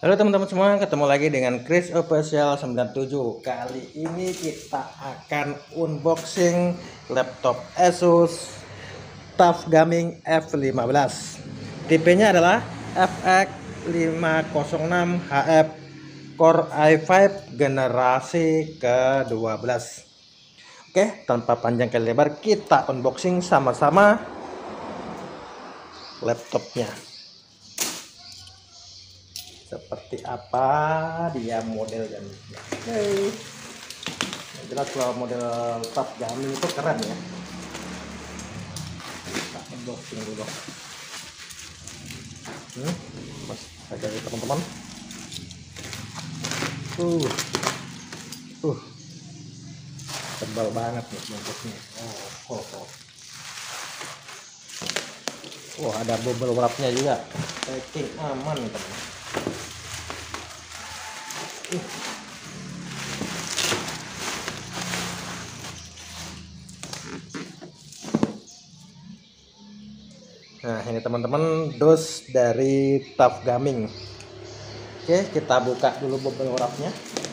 Halo teman-teman semua, ketemu lagi dengan Chris Official 97. Kali ini kita akan unboxing laptop Asus TUF Gaming F15. Tipenya adalah FX 506 HF Core i5 generasi ke-12. Oke, tanpa panjang kali lebar, kita unboxing sama-sama laptopnya. Seperti apa dia model dan jelas kalau model TUF Gaming itu keren ya. Kita unboxing dulu. Mas aja ya teman-teman. Tebal banget nih bentuknya. Wah, ada bubble wrapnya juga. Packing aman teman. Nah, ini teman-teman dos dari TUF Gaming. Oke, kita buka dulu bubble wrapnya.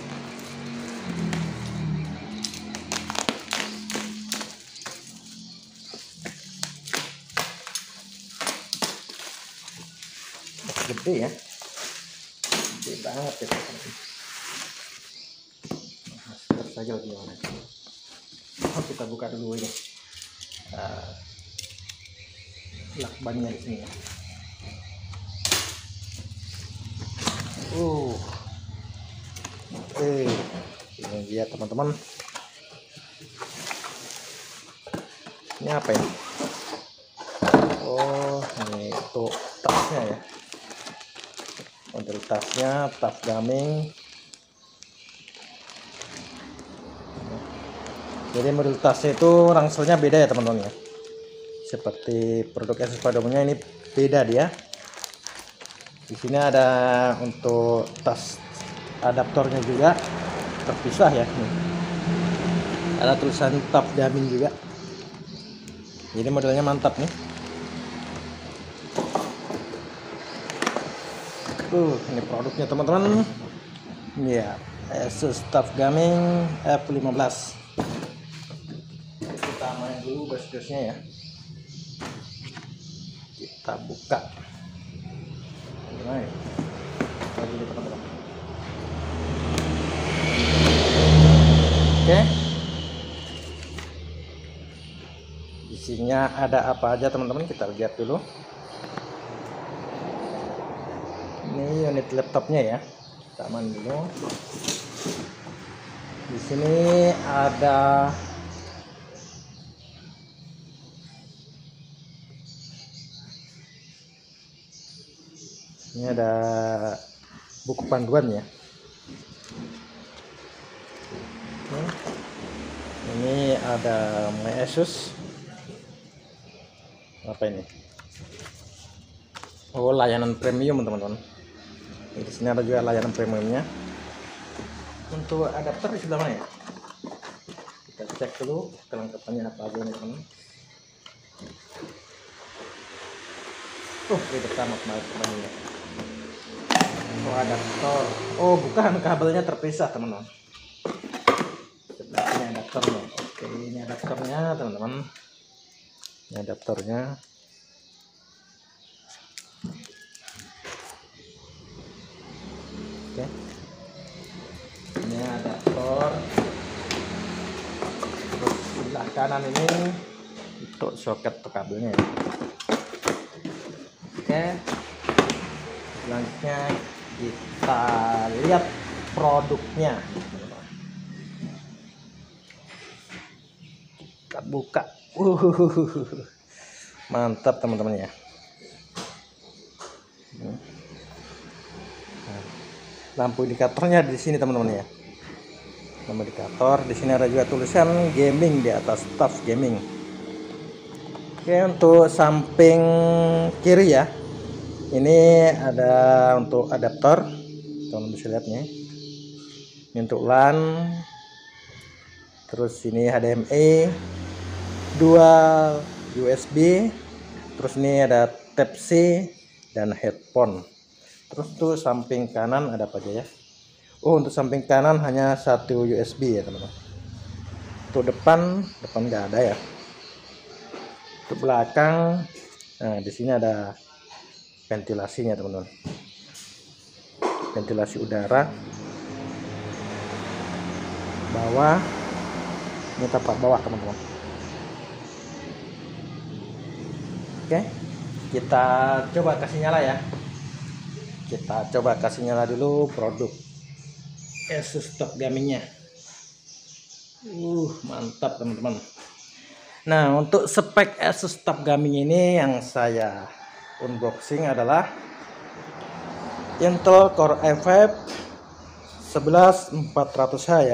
Gede ya, gede banget ya teman-teman. Terus saja gimana? Kita buka dulu ini. Lakbannya di sini ya. Ini dia teman-teman. Ini apa ya? Oh, ini untuk tasnya ya. Model tasnya TUF Gaming. Jadi model tasnya itu rangselnya beda ya teman-teman ya. Seperti produk Asus pada umumnya, ini beda dia. Di sini ada untuk tas adaptornya juga terpisah ya. Ada tulisan TUF Gaming juga. Jadi modelnya mantap nih. Ini produknya teman-teman. Ya, Asus TUF Gaming F15. Kita main dulu base-nya ya. Kita buka. Nah, ini teman-teman. Oke. Isinya ada apa aja teman-teman? Kita lihat dulu. Ini unit laptopnya ya. Kita aman dulu. Di sini ada buku panduan ya. Ini ada My Asus. Apa ini? Oh, layanan premium teman-teman. Di sini ada juga layanan premiumnya. Untuk adapter di sebelah mana ya? Kita cek dulu kelengkapannya apa aja nih teman. Ribet amat teman-teman. Oh, adaptor. Oh, bukan, kabelnya terpisah teman-teman. Ini adaptornya. Oke, ini adaptornya teman-teman. Ini adaptornya. Oke. Ini adaptor. Terus sebelah kanan ini untuk soket kabelnya. Oke. Selanjutnya kita lihat produknya. Kita buka. Mantap teman-teman ya. Lampu indikatornya di sini teman-teman ya. Lampu indikator di sini ada juga tulisan gaming di atas TUF Gaming. Oke, untuk samping kiri ya. Ini ada untuk adaptor. Teman-teman bisa lihat nih. Ini untuk LAN. Terus ini HDMI, dual USB. Terus ini ada Type C dan headphone. Terus tuh samping kanan ada apa aja ya? Oh, untuk samping kanan hanya satu USB ya teman-teman. Untuk depan nggak ada ya. Untuk belakang, nah di sini ada ventilasinya teman-teman. Ventilasi udara. Bawah, ini tapak bawah teman-teman. Oke, kita coba kasih nyala ya. Kita coba kasih nyala dulu produk Asus TUF Gaming-nya. Mantap teman-teman. Nah, untuk spek Asus TUF Gaming ini yang saya unboxing adalah Intel Core i5 11400H ya.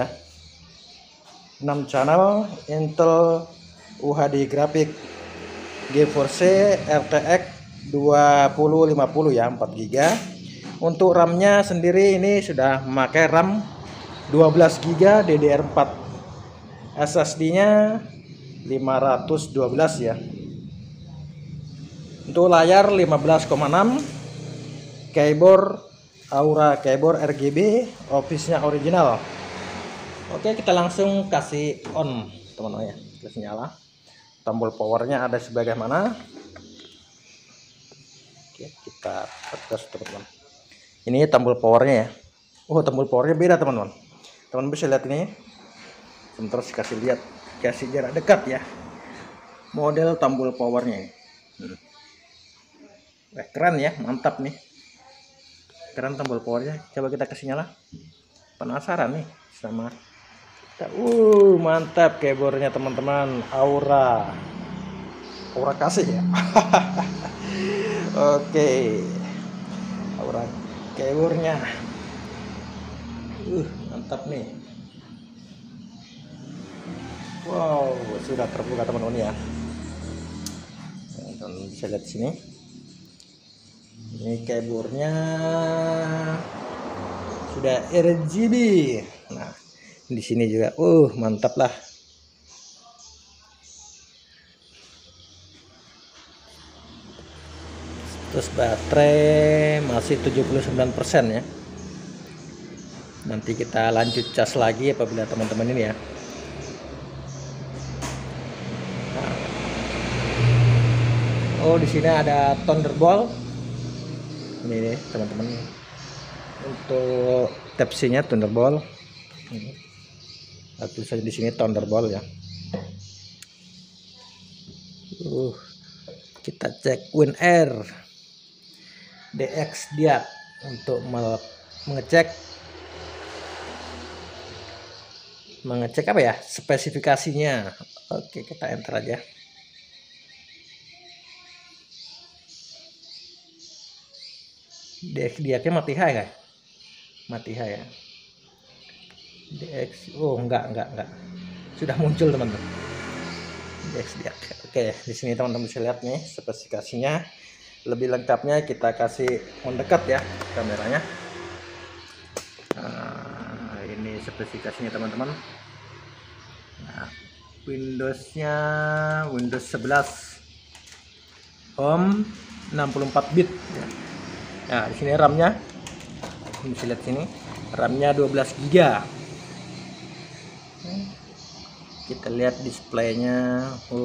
6 channel Intel UHD grafik GeForce RTX 2050 ya, 4 GB. Untuk RAM-nya sendiri ini sudah memakai RAM 12 GB DDR4. SSD-nya 512 ya. Untuk layar 15,6, keyboard Aura keyboard RGB, office-nya original. Oke, kita langsung kasih on teman-teman ya. Kasih nyala. Tombol powernya ada sebagai mana? Oke, kita tekan teman-teman. Ini tombol powernya ya. Oh, tombol powernya beda teman-teman. Teman-teman bisa lihat ini. Sebentar saya kasih lihat, kasih jarak dekat ya. Model tombol powernya. Keren ya, mantap nih. Keren tombol powernya. Coba kita kasih nyala. Penasaran nih sama. Mantap keyboardnya teman-teman. Aura kasih ya. Oke, Aura keyboardnya. Mantap nih. Wow, sudah terbuka teman-teman ya. Dan bisa lihat sini. Ini keyboardnya sudah RGB. Nah, di sini juga, mantap lah. Terus baterai masih 79% ya. Nanti kita lanjut cas lagi apabila teman-teman ini ya. Di sini ada Thunderbolt. Ini nih teman-teman. Untuk Type-C-nya Thunderbolt. Tulisannya di sini Thunderbolt ya. Kita cek WinRAR DX dia untuk mengecek apa ya spesifikasinya. Oke, kita enter aja. DX dia mati high kan? Mati high ya. DX, enggak. Sudah muncul teman-teman. DX dia. Oke, di sini teman-teman bisa lihat nih spesifikasinya. Lebih lengkapnya kita kasih mendekat ya kameranya. Nah, ini spesifikasinya teman-teman. Nah, Windows-nya Windows 11 Home 64 bit ya. Nah, di sini RAM-nya. Bisa lihat sini. RAM-nya 12 GB. Kita lihat displaynya.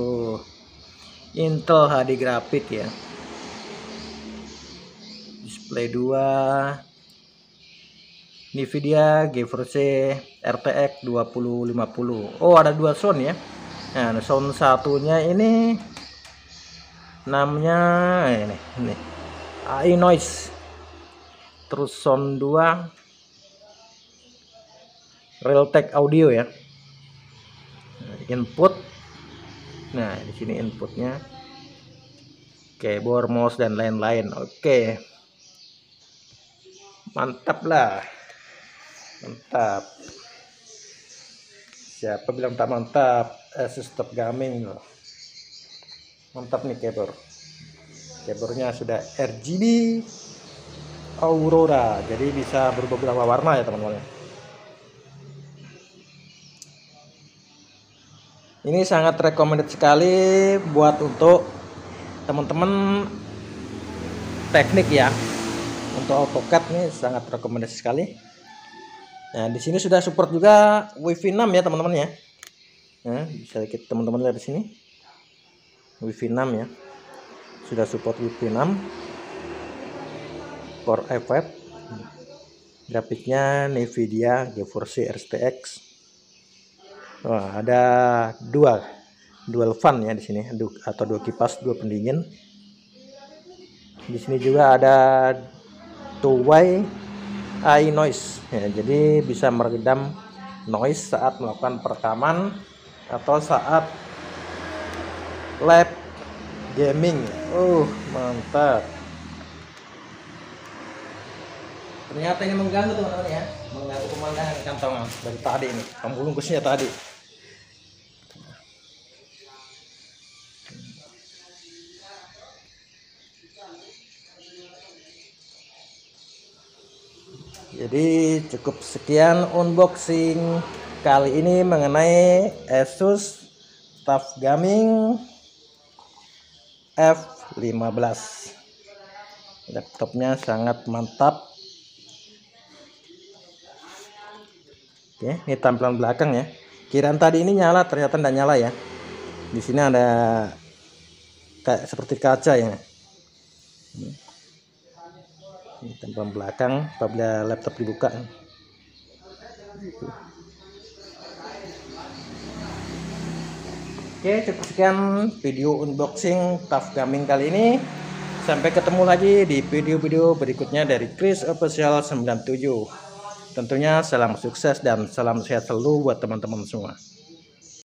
Intel HD grafik ya. Display 2. Nvidia GeForce RTX 2050. Ada 2 sound ya. Nah, sound satunya ini namanya ini AI Noise. Terus sound 2 Realtek Audio ya. Input. Nah, di sini inputnya keyboard, mouse dan lain-lain. Oke. Mantap lah. Mantap. Siapa bilang tak mantap? Asus TUF Gaming loh. Mantap nih keyboard. Keyboardnya sudah RGB Aurora, jadi bisa beberapa warna ya teman-teman. Ini sangat recommended sekali buat untuk teman-teman teknik ya. Untuk AutoCAD ini sangat rekomendasi sekali. Nah, di sini sudah support juga Wi-Fi 6 ya teman-teman ya. Nah, bisa kita teman-teman lihat di sini. Wi-Fi 6 ya. Sudah support Wi-Fi 6. Core i5. Grafiknya Nvidia GeForce RTX. Wah, ada dual fan ya di sini, atau dua kipas, dua pendingin. Di sini juga ada two-way eye noise ya, jadi bisa meredam noise saat melakukan perekaman atau saat live gaming. Mantap. Ternyata ini mengganggu teman-teman ya, mengganggu pemandangan kantongan dari tadi ini, pembungkusnya tadi. Jadi cukup sekian unboxing kali ini mengenai Asus TUF Gaming F15. Laptopnya sangat mantap. Oke, ini tampilan belakang ya. Kiraan tadi ini nyala, ternyata tidak nyala ya. Di sini ada kayak seperti kaca ya. Ini tampilan belakang apabila laptop dibuka. Oke, cukup sekian video unboxing TUF Gaming kali ini. Sampai ketemu lagi di video-video berikutnya dari Chris Official 97. Tentunya salam sukses dan salam sehat selalu buat teman-teman semua.